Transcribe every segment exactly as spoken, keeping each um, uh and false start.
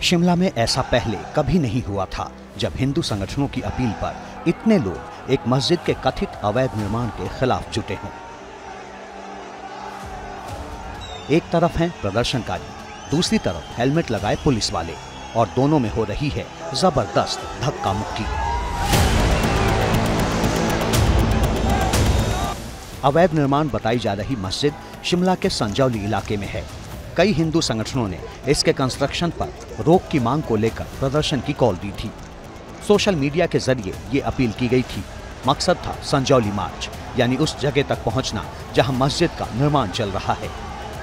शिमला में ऐसा पहले कभी नहीं हुआ था जब हिंदू संगठनों की अपील पर इतने लोग एक मस्जिद के कथित अवैध निर्माण के खिलाफ जुटे हों। एक तरफ हैं प्रदर्शनकारी, दूसरी तरफ हेलमेट लगाए पुलिस वाले, और दोनों में हो रही है जबरदस्त धक्का मुक्की। अवैध निर्माण बताई जा रही मस्जिद शिमला के संजौली इलाके में है। कई हिंदू संगठनों ने इसके कंस्ट्रक्शन पर रोक की मांग को लेकर प्रदर्शन की कॉल दी थी। सोशल मीडिया के जरिए ये अपील की गई थी। मकसद था संजौली मार्च, यानी उस जगह तक पहुंचना जहां मस्जिद का निर्माण चल रहा है।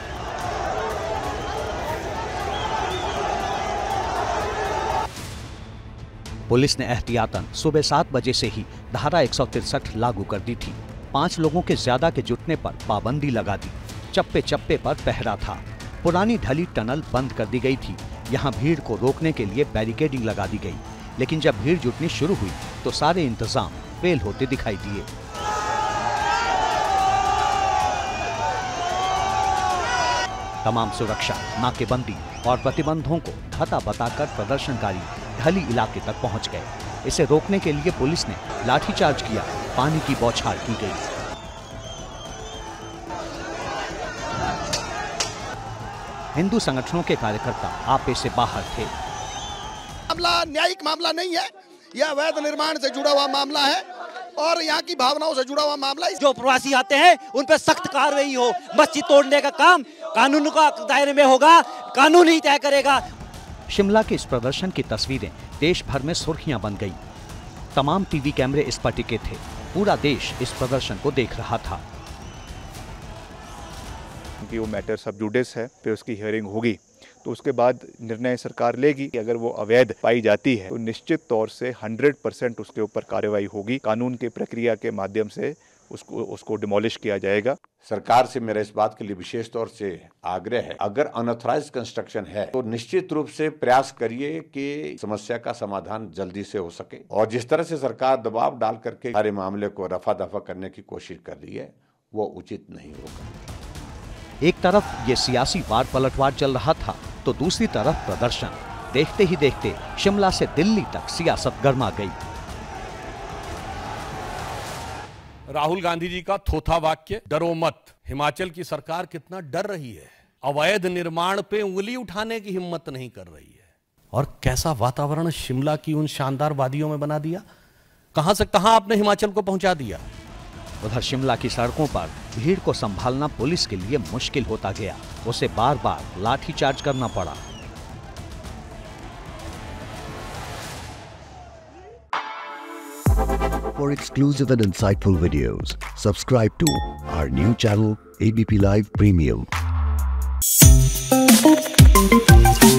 पुलिस ने एहतियातन सुबह सात बजे से ही धारा एक सौ तिरसठ लागू कर दी थी। पांच लोगों के ज्यादा के जुटने पर पाबंदी लगा दी। चप्पे चप्पे पर पहरा था। पुरानी ढली टनल बंद कर दी गई थी। यहाँ भीड़ को रोकने के लिए बैरिकेडिंग लगा दी गई, लेकिन जब भीड़ जुटनी शुरू हुई तो सारे इंतजाम फेल होते दिखाई दिए। तमाम सुरक्षा, नाकेबंदी और प्रतिबंधों को धता बताकर प्रदर्शनकारी ढली इलाके तक पहुंच गए। इसे रोकने के लिए पुलिस ने लाठीचार्ज किया, पानी की बौछार की गई। हिंदू संगठनों के कार्यकर्ता आपे से बाहर थे। मामला न्यायिक मामला नहीं है, यह अवैध निर्माण से जुड़ा हुआ मामला है और यहाँ की भावनाओं से जुड़ा हुआ मामला है। जो प्रवासी आते हैं उन पर सख्त कार्रवाई हो। मस्जिद तोड़ने का काम कानून का दायरे में होगा, कानून ही तय करेगा। शिमला के इस प्रदर्शन की तस्वीरें देश भर में सुर्खियां बन गई। तमाम टीवी कैमरे इस पर टिके थे। पूरा देश इस प्रदर्शन को देख रहा था। कि वो मैटर सब जुडिस है, फिर उसकी हियरिंग होगी तो उसके बाद निर्णय सरकार लेगी कि अगर वो अवैध पाई जाती है तो निश्चित तौर से सौ परसेंट उसके ऊपर कार्रवाई होगी। कानून की प्रक्रिया के माध्यम से उसको उसको डिमोलिश किया जाएगा। सरकार से मेरा इस बात के लिए विशेष तौर से आग्रह है, अगर अनऑथराइज्ड कंस्ट्रक्शन है तो निश्चित रूप से प्रयास करिए कि समस्या का समाधान जल्दी से हो सके। और जिस तरह से सरकार दबाव डाल करके सारे मामले को रफा दफा करने की कोशिश कर रही है वो उचित नहीं होगा। एक तरफ ये सियासी वार पलटवार चल रहा था तो दूसरी तरफ प्रदर्शन। देखते ही देखते शिमला से दिल्ली तक सियासत गर्मा गई। राहुल गांधी जी का थोथा वाक्य, डरो मत। हिमाचल की सरकार कितना डर रही है, अवैध निर्माण पे उंगली उठाने की हिम्मत नहीं कर रही है। और कैसा वातावरण शिमला की उन शानदार वादियों में बना दिया। कहां से कहां आपने हिमाचल को पहुंचा दिया। उधर शिमला की सड़कों पर भीड़ को संभालना पुलिस के लिए मुश्किल होता गया। उसे बार बार लाठीचार्ज करना पड़ा। For exclusive and insightful videos, subscribe to our new channel A B P Live Premium.